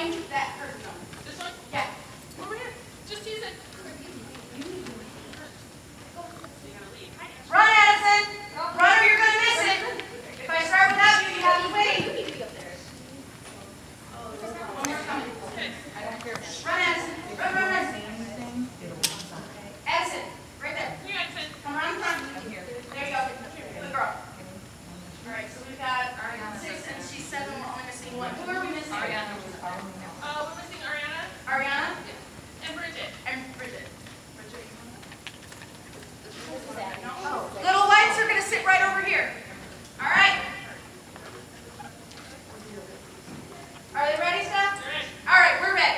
behind that curtain. This one? Yeah. Over here. Just use it. Run, Addison! Run or you're going to miss it. If I start without you, you have to wait. One more coming. Run, Addison. Run, run, run. Addison, right there. Here, Addison. Come around in front. There you go. Good girl. All right, so we've got 6 and she's 7. We're only missing 1. Who are we missing? Ariana. We're missing Ariana. Ariana? And Bridget. And Bridget. Little whites are going to sit right over here. All right? Are they ready, Steph? Ready. All right, we're ready.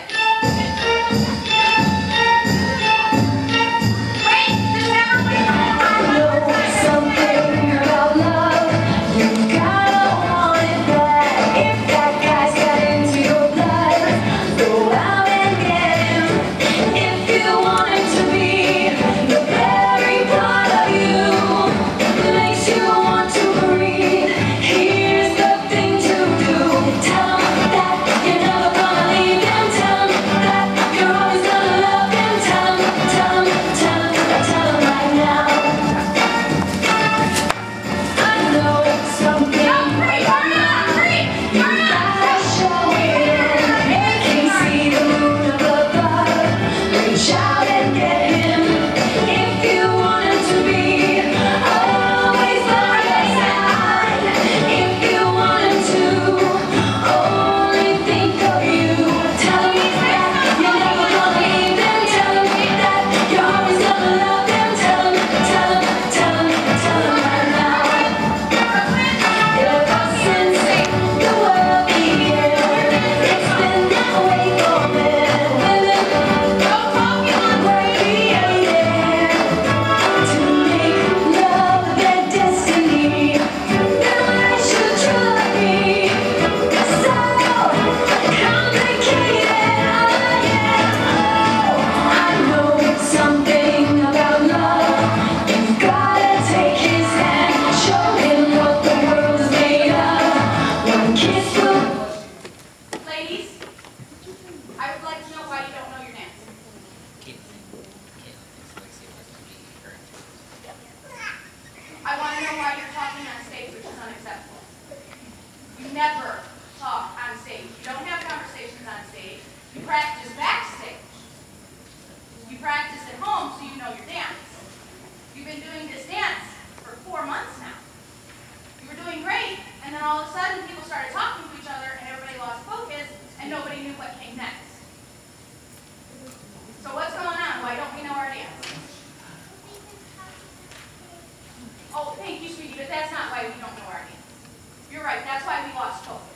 Wait, just have her wait. Something about love, you gotta want it bad. If that guy's got into your blood, go out and get him. If you want him to be the very part of you that makes you want to breathe, here's the thing to do. Tell him that you're never gonna leave him. Tell him that you're always gonna love him. Tell him right now. I know something about love. You gotta show it. Make him see the moon up above. Reach out and get him. If you want him to be always by your side. If you want him to only think of you. Tell him that you're never gonna leave him. Tell him that you're always gonna love him. Tell him right now. Ever since the world began, it's been that way for men. Women, were created to make love their destiny. Then why should you love me so complicated? I know something about love. You've gotta take his hand, show him what the world is made of. One kiss will. Ladies, I would like to know why you don't know your dance. I want to know why you're talking on stage, which is unacceptable. You never talk on stage. You don't have conversations on stage. You practice backstage. You practice at home so you know your dance. You've been doing this dance for 4 months now. You were doing great, and then all of a sudden people started talking to each other and everybody lost focus and nobody knew what came next. So what's going on? Why don't we know our dance? Oh, thank you, sweetie, but that's not why we don't know our dance. You're right, that's why we lost focus.